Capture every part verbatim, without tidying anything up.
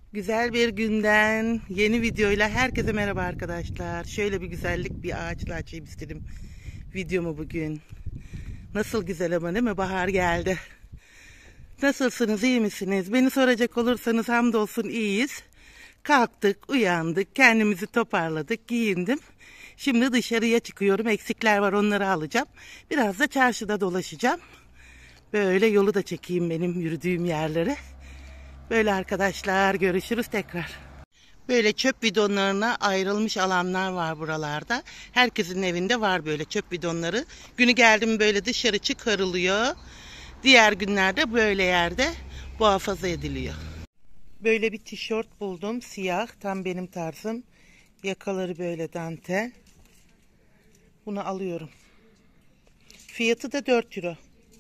Güzel bir günden yeni videoyla herkese merhaba arkadaşlar. Şöyle bir güzellik bir ağaçla açayım istedim videomu bugün. Nasıl güzel ama değil mi? Bahar geldi. Nasılsınız, iyi misiniz? Beni soracak olursanız hamdolsun iyiyiz. Kalktık, uyandık, kendimizi toparladık, giyindim. Şimdi dışarıya çıkıyorum. Eksikler var, onları alacağım. Biraz da çarşıda dolaşacağım. Böyle yolu da çekeyim benim yürüdüğüm yerlere. Böyle arkadaşlar, görüşürüz tekrar. Böyle çöp bidonlarına ayrılmış alanlar var buralarda. Herkesin evinde var böyle çöp bidonları. Günü geldi mi böyle dışarı çıkarılıyor. Diğer günlerde böyle yerde muhafaza ediliyor. Böyle bir tişört buldum. Siyah, tam benim tarzım. Yakaları böyle dantel. Bunu alıyorum. Fiyatı da dört euro.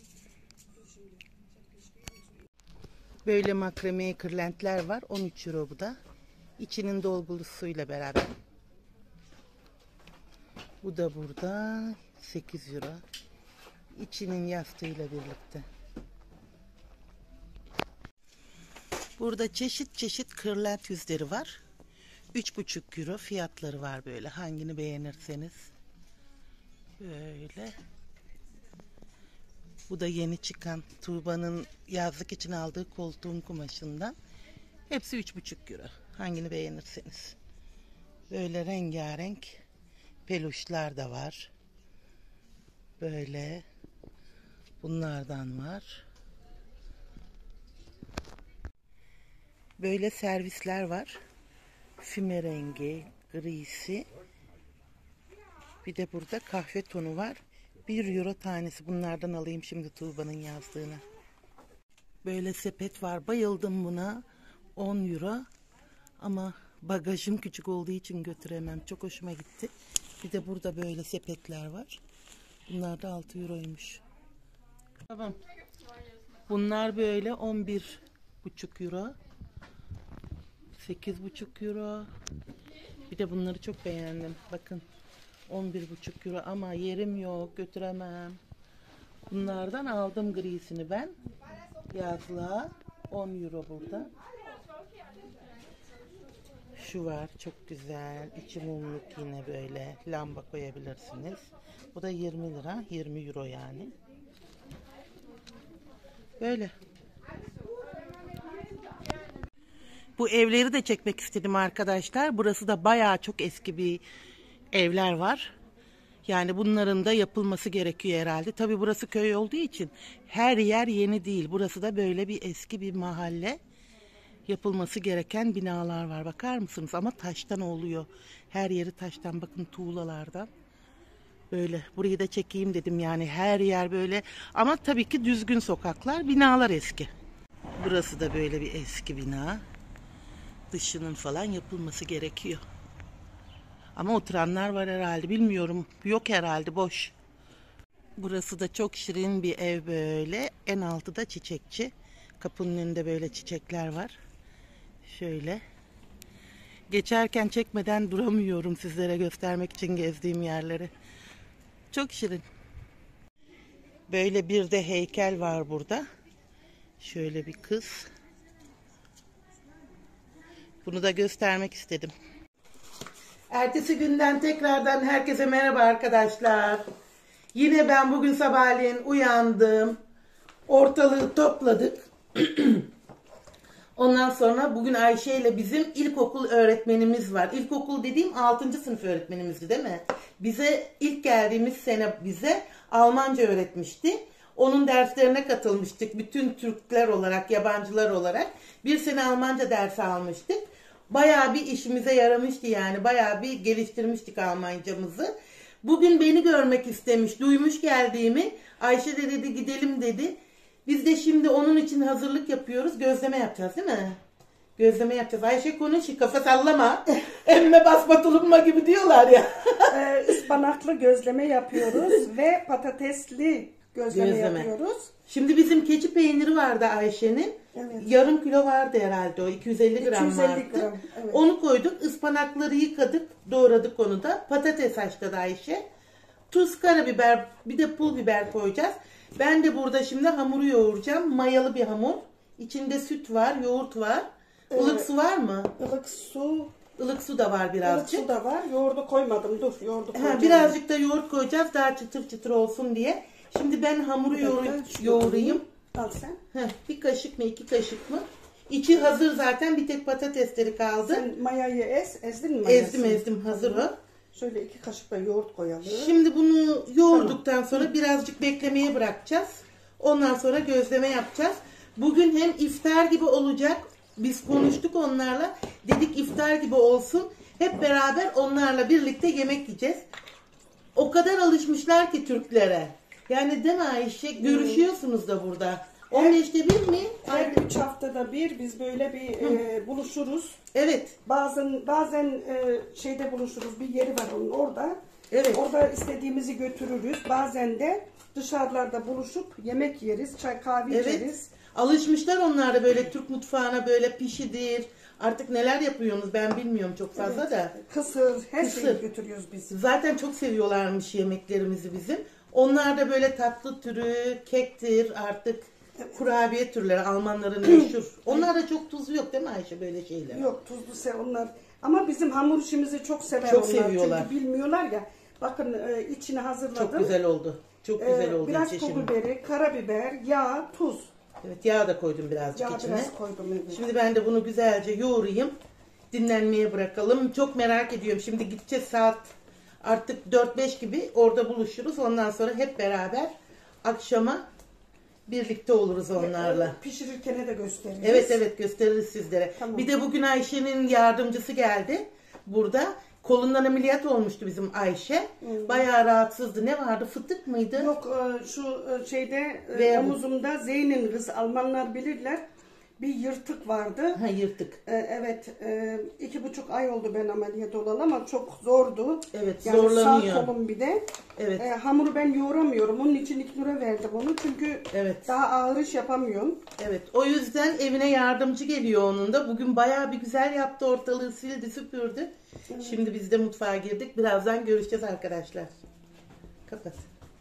Böyle makrame kırlentler var. on üç euro bu da. İçinin dolgulusuyla beraber. Bu da burada sekiz euro. İçinin yastığıyla birlikte. Burada çeşit çeşit kırlent yüzleri var. üç buçuk euro fiyatları var böyle. Hangini beğenirseniz. Böyle. Bu da yeni çıkan Tuğba'nın yazlık için aldığı koltuğun kumaşından. Hepsi üç buçuk euro. Hangini beğenirseniz. Böyle rengarenk peluşlar da var. Böyle bunlardan var. Böyle servisler var. Füme rengi, grisi. Bir de burada kahve tonu var. bir euro tanesi. Bunlardan alayım şimdi Tuğba'nın yazdığını. Böyle sepet var. Bayıldım buna. on euro. Ama bagajım küçük olduğu için götüremem. Çok hoşuma gitti. Bir de burada böyle sepetler var. Bunlar da altı euroymuş. Tamam. Bunlar böyle on bir buçuk euro. sekiz buçuk euro. Bir de bunları çok beğendim. Bakın. on bir buçuk euro ama yerim yok, götüremem. Bunlardan aldım grisini ben. Yazlığa on euro burada. Şu var, çok güzel. İçi mumluk, yine böyle lamba koyabilirsiniz. Bu da yirmi lira, yirmi euro yani. Böyle. Bu evleri de çekmek istedim arkadaşlar. Burası da bayağı çok eski bir evler var. Yani bunların da yapılması gerekiyor herhalde. Tabii burası köy olduğu için her yer yeni değil. Burası da böyle bir eski bir mahalle. Yapılması gereken binalar var. Bakar mısınız? Ama taştan oluyor. Her yeri taştan. Bakın tuğlalardan. Böyle burayı da çekeyim dedim. Yani her yer böyle. Ama tabii ki düzgün sokaklar. Binalar eski. Burası da böyle bir eski bina. Dışının falan yapılması gerekiyor. Ama oturanlar var herhalde. Bilmiyorum. Yok herhalde. Boş. Burası da çok şirin bir ev böyle. En altı da çiçekçi. Kapının önünde böyle çiçekler var. Şöyle. Geçerken çekmeden duramıyorum sizlere göstermek için gezdiğim yerleri. Çok şirin. Böyle bir de heykel var burada. Şöyle bir kız. Bunu da göstermek istedim. Ertesi günden tekrardan herkese merhaba arkadaşlar. Yine ben bugün sabahleyin uyandım. Ortalığı topladık. Ondan sonra bugün Ayşe ile bizim ilkokul öğretmenimiz var. İlkokul dediğim altıncı sınıf öğretmenimizdi değil mi? Bize ilk geldiğimiz sene bize Almanca öğretmişti. Onun derslerine katılmıştık. Bütün Türkler olarak, yabancılar olarak. Bir sene Almanca dersi almıştık. Bayağı bir işimize yaramıştı yani. Bayağı bir geliştirmiştik Almancamızı. Bugün beni görmek istemiş. Duymuş geldiğimi. Ayşe de dedi gidelim dedi. Biz de şimdi onun için hazırlık yapıyoruz. Gözleme yapacağız değil mi? Gözleme yapacağız. Ayşe konuş, kafa sallama. Emme basma tulumma gibi diyorlar ya. ee, ıspanaklı gözleme yapıyoruz ve patatesli gözleme, gözleme yapıyoruz. Şimdi bizim keçi peyniri vardı Ayşe'nin. Evet. Yarım kilo vardı herhalde o. iki yüz elli gram iki yüz elli vardı. gram, evet. Onu koyduk. Ispanakları yıkadık. Doğradık onu da. Patates haşladı Ayşe. Tuz, karabiber, bir de pul biber koyacağız. Ben de burada şimdi hamuru yoğuracağım. Mayalı bir hamur. İçinde süt var, yoğurt var. Ilık Ee, su var mı? ılık su, Ilık su da var ılık birazcık. su da var. Yoğurdu koymadım. Dur, yoğurdu koyacağım. Ha, birazcık da yoğurt koyacağız daha çıtır çıtır olsun diye. Şimdi ben hamuru Bir dakika, yoğur- şu yoğurayım. Al sen. Heh, bir kaşık mı iki kaşık mı? İçi hazır zaten, bir tek patatesleri kaldı. Sen mayayı ez, ezdin mi mayasını? Ezdim ezdim hazır o. Şöyle iki kaşık da yoğurt koyalım. Şimdi bunu yoğurduktan sonra birazcık beklemeye bırakacağız. Ondan sonra gözleme yapacağız. Bugün hem iftar gibi olacak. Biz konuştuk onlarla. Dedik iftar gibi olsun. Hep beraber onlarla birlikte yemek yiyeceğiz. O kadar alışmışlar ki Türklere. Yani değil mi Ayşe? Görüşüyorsunuz da burada. on beşte bir mi? Her üç haftada bir biz böyle bir e, buluşuruz. Evet. Bazen bazen e, şeyde buluşuruz. Bir yeri var onun orada. Evet. Orada istediğimizi götürürüz. Bazen de dışarılarda buluşup yemek yeriz, çay kahve Evet. içeriz. Alışmışlar onlar da böyle Türk mutfağına, böyle pişidir. Artık neler yapıyorsunuz ben bilmiyorum çok fazla Evet. da. Kısır, her Kısır. şeyi götürüyoruz biz. Zaten çok seviyorlarmış yemeklerimizi bizim. Onlar da böyle tatlı türü, kektir artık. Kurabiye türleri Almanların meşhur. Onlar da çok tuzlu yok değil mi Ayşe böyle şeyler? Yok tuzlu se onlar. Ama bizim hamur işimizi çok sever Çok onlar. seviyorlar. Çünkü bilmiyorlar ya. Bakın e, içini hazırladım. Çok güzel oldu. Çok güzel E, oldu biraz içi pul şimdi. biberi, karabiber, yağ, tuz. Evet, yağ da koydum birazcık Yağ içine. biraz koydum. Evet. Şimdi ben de bunu güzelce yoğurayım. Dinlenmeye bırakalım. Çok merak ediyorum. Şimdi gideceğiz saat artık dört beş gibi orada buluşuruz. Ondan sonra hep beraber akşama birlikte oluruz onlarla. Pişirirken de gösteririz. Evet evet gösteririz sizlere. Tamam. Bir de bugün Ayşe'nin yardımcısı geldi. Burada kolundan ameliyat olmuştu bizim Ayşe. Hmm. Bayağı rahatsızdı. Ne vardı? Fıtık mıydı? Yok e, şu e, şeyde e, Ve- omuzumda Zeyn'in kız Almanlar bilirler. Bir yırtık vardı. Ha yırtık. E, evet e, iki buçuk ay oldu ben ameliyat olalı ama çok zordu. Evet Yani zorlanıyor. sağ kolum bir de. Evet. E, hamuru ben yoğuramıyorum. Onun için İknur'a verdim onu. Çünkü Evet. daha ağır iş yapamıyorum. Evet. O yüzden evine yardımcı geliyor onun da. Bugün bayağı bir güzel yaptı, ortalığı sildi, süpürdü. Şimdi biz de mutfağa girdik. Birazdan görüşeceğiz arkadaşlar. Kapat.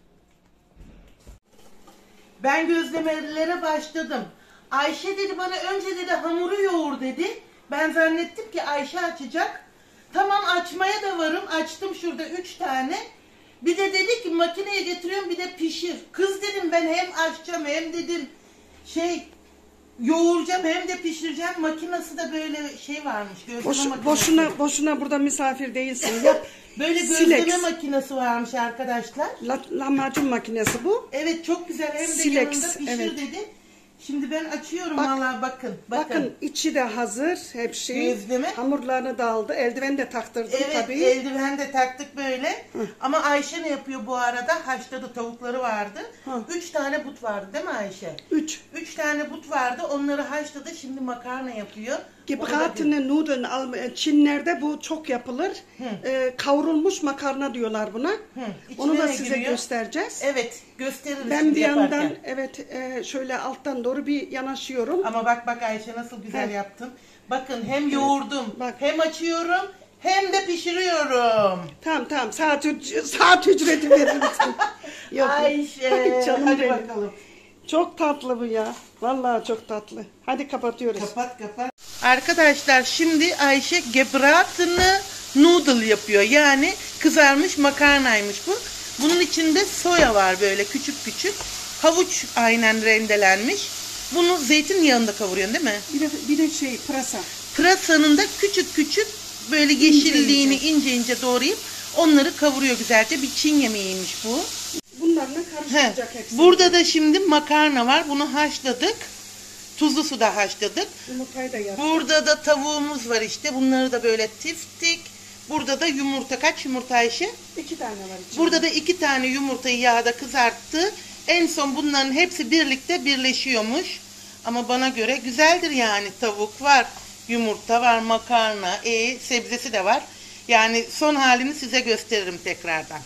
Ben gözlemelere başladım. Ayşe dedi bana önce dedi hamuru yoğur dedi. Ben zannettim ki Ayşe açacak. Tamam açmaya da varım. Açtım şurada üç tane. Bir de dedi ki makineye getiriyorum bir de pişir. Kız dedim ben hem açacağım hem dedim şey yoğuracağım hem de pişireceğim. Makinesi de böyle şey varmış. Gözleme Boş, makinesi. boşuna boşuna burada misafir değilsin. Yap. Böyle Silex. gözleme makinesi varmış arkadaşlar. La, lahmacun makinesi bu. Evet çok güzel hem de Silex, yanında pişir evet. dedi. Şimdi ben açıyorum Bak- vallahi bakın. Bakın. Bakın içi de hazır. Hep şey. Gözleme. Hamurlarını da aldı. Eldiven de taktırdım Evet tabii. eldiven de taktık böyle. Ama Ayşe ne yapıyor bu arada? Haşladı tavukları vardı. Hı. Üç tane but vardı değil mi Ayşe? Üç. Üç tane but vardı. Onları haşladı. Şimdi makarna yapıyor. Gebratene Nudeln, Al- Çinlerde bu çok yapılır. Ee, kavrulmuş makarna diyorlar buna. İçine Onu da ne size giriyor? göstereceğiz. Evet gösteririz Ben şimdi bir yaparken. yandan evet e, şöyle alttan doğru bir yanaşıyorum. Ama bak bak Ayşe nasıl güzel Heh. yaptın. Bakın hem yoğurdum Bak. hem açıyorum hem de pişiriyorum. Tamam tamam saat, üc- saat ücreti verir misin? Yok. Ayşe Ay, canım hadi benim. bakalım. Çok tatlı bu ya. Vallahi çok tatlı. Hadi kapatıyoruz. Kapat kapat. Arkadaşlar şimdi Ayşe gebratene noodle yapıyor. Yani kızarmış makarnaymış bu. Bunun içinde soya var böyle küçük küçük. Havuç aynen rendelenmiş. Bunu zeytinyağında kavuruyorsun değil mi? Bir de, bir de şey pırasa. Pırasanın da küçük küçük böyle yeşilliğini ince ince doğrayıp onları kavuruyor güzelce. Bir Çin yemeğiymiş bu. Bunlarla He. karıştıracak hepsini. Burada da şimdi makarna var. Bunu haşladık. Tuzlu suda haşladık. Yumurtayı da yap. Burada da tavuğumuz var işte. Bunları da böyle tiftik. Burada da yumurta. Kaç yumurta Ayşe? İki tane var içinde. Burada da iki tane yumurtayı yağda kızarttı. En son bunların hepsi birlikte birleşiyormuş. Ama bana göre güzeldir yani. Tavuk var, yumurta var, makarna, e, sebzesi de var. Yani son halini size gösteririm tekrardan.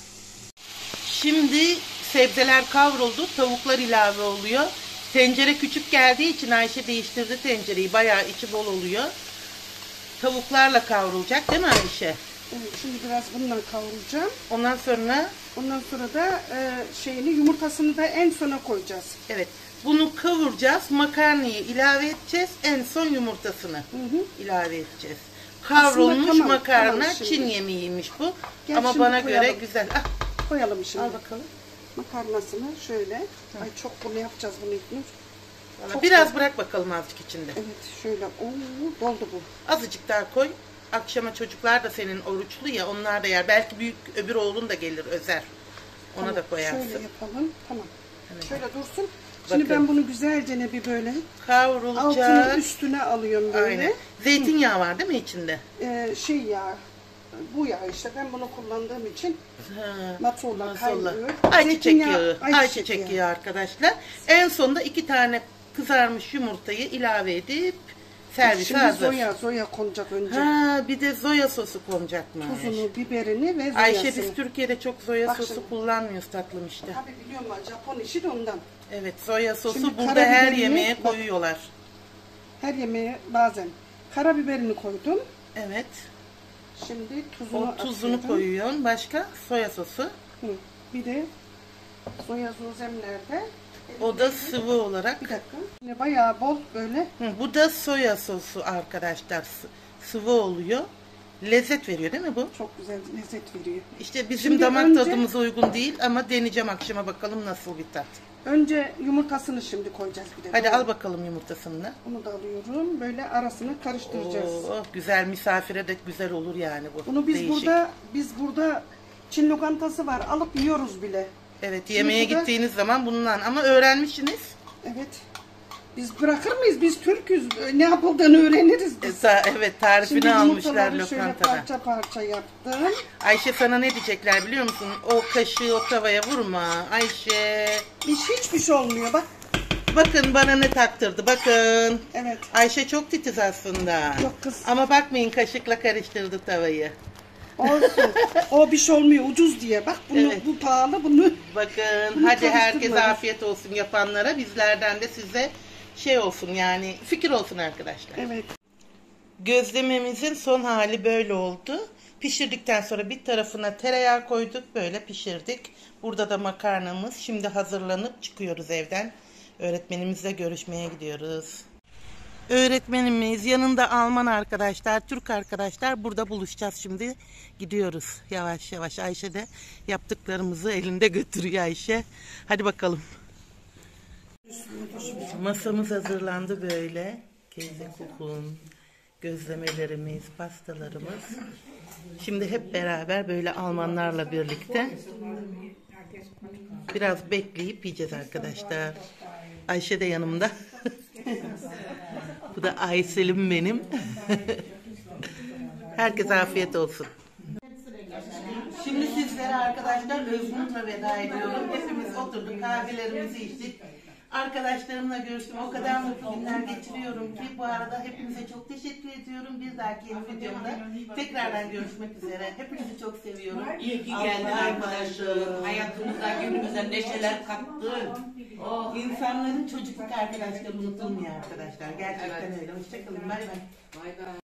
Şimdi sebzeler kavruldu. Tavuklar ilave oluyor. Tencere küçük geldiği için Ayşe değiştirdi tencereyi. Bayağı içi bol oluyor. Tavuklarla kavrulacak değil mi Ayşe? Evet, şimdi biraz bundan kavuracağım. Ondan sonra Ondan sonra da e, şeyini yumurtasını da en sona koyacağız. evet. Bunu kavuracağız. Makarnayı ilave edeceğiz. En son yumurtasını Hı hı. ilave edeceğiz. Kavrulmuş tamam, makarna tamam şimdi. Çin yemeğiymiş bu. Gel Ama şimdi bana koyalım. göre güzel. Ah, Koyalım şimdi. al bakalım. Makarnasını şöyle. Ay çok bunu yapacağız bunu İlknur. Valla Çok biraz güzel. bırak bakalım azıcık içinde. Evet şöyle. Oo, doldu bu. Azıcık daha koy. Akşama çocuklar da senin oruçlu ya, onlar da yer. Belki büyük öbür oğlun da gelir Özer. Ona Tamam, da koyarsın. Şöyle yapalım. Tamam. Evet. Şöyle dursun. Şimdi Bakın. ben bunu güzelce ne bir böyle Kavrulacak. altını üstüne alıyorum böyle. Aynen. Zeytinyağı var değil mi içinde? Ee, şey ya bu yağ işte ben bunu kullandığım için Ha, matolla mazolla. kaynıyor. Ayçiçek Zeytinyağı, yağı. ayçiçek Ayçiçek yağı. yağı arkadaşlar. En sonunda iki tane kızarmış yumurtayı ilave edip servise Şimdi hazır. zoya, zoya konacak önce. Ha, bir de zoya sosu konacakmış. Tuzunu, biberini ve zoyasını. Ayşe biz Türkiye'de çok zoya Bak sosu şimdi. kullanmıyoruz tatlım işte. Tabii biliyorum ben Japon işi de ondan. Evet, zoya sosu Şimdi burada her karabiberini- yemeğe bak. koyuyorlar. Her yemeğe bazen. Karabiberini koydum. Evet. Şimdi tuzunu O tuzunu atıyorum. koyuyorsun. Başka? Soya sosu. Hı. Bir de soya zozem nerede? O da sıvı olarak. Bir dakika. Yine bayağı bol böyle. Hı, bu da soya sosu arkadaşlar. Sı- Sıvı oluyor. Lezzet veriyor değil mi bu? Çok güzel lezzet veriyor. İşte bizim Şimdi damak önce- tadımıza uygun değil ama deneyeceğim akşama, bakalım nasıl bir tat. Önce yumurtasını şimdi koyacağız bir de. Hadi Doğru. al bakalım yumurtasını da. Bunu da alıyorum. Böyle arasını karıştıracağız. Oo, güzel, misafire de güzel olur yani bu. Bunu biz Değişik. burada biz burada Çin lokantası var. Alıp yiyoruz bile. Evet, Şimdi yemeğe burada- gittiğiniz zaman bundan, ama öğrenmişsiniz. Evet. Biz bırakır mıyız? Biz Türk'üz. Ne yapıldığını öğreniriz E, biz. ta- evet, tarifini Şimdi almışlar yumurtaları şöyle lokantada. parça parça yaptım. Ayşe sana ne diyecekler biliyor musun? O kaşığı o tavaya vurma Ayşe. Hiç hiçbir şey olmuyor bak. Bakın bana ne taktırdı, bakın. Evet. Ayşe çok titiz aslında. Yok kız. Ama bakmayın, kaşıkla karıştırdı tavayı. Olsun. O bir şey olmuyor ucuz diye. Bak bunu Evet. bu pahalı bunu. Bakın Bunu hadi herkese karıştırmayın. afiyet olsun yapanlara, bizlerden de size şey olsun, yani fikir olsun arkadaşlar. Evet. Gözlememizin son hali böyle oldu. Pişirdikten sonra bir tarafına tereyağı koyduk, böyle pişirdik. Burada da makarnamız. Şimdi hazırlanıp çıkıyoruz evden. Öğretmenimizle görüşmeye gidiyoruz. Öğretmenimiz yanında Alman arkadaşlar, Türk arkadaşlar, burada buluşacağız şimdi. Gidiyoruz yavaş yavaş. Ayşe de yaptıklarımızı elinde götürüyor Ayşe. Hadi bakalım. Masamız hazırlandı böyle. Keyze kukun, gözlemelerimiz, pastalarımız. Şimdi hep beraber böyle Almanlarla birlikte biraz bekleyip yiyeceğiz arkadaşlar. Ayşe de yanımda. Bu da Aysel'im benim. Herkese afiyet olsun. Şimdi sizlere arkadaşlar Özgür'le veda ediyorum. Hepimiz oturduk, kahvelerimizi içtik. Arkadaşlarımla görüştüm. O kadar mutlu günler geçiriyorum ki. Bu arada hepinize çok teşekkür ediyorum. Bir dahaki yeni videomda tekrardan görüşmek üzere. Hepinizi çok seviyorum. İyi ki geldin arkadaşım. Hayatımıza, günümüze neşeler kattın. Oh. İnsanların çocukluk arkadaşları unutulmuyor arkadaşlar. Gerçekten öyle. Hoşçakalın. Bay bay. Bay bay.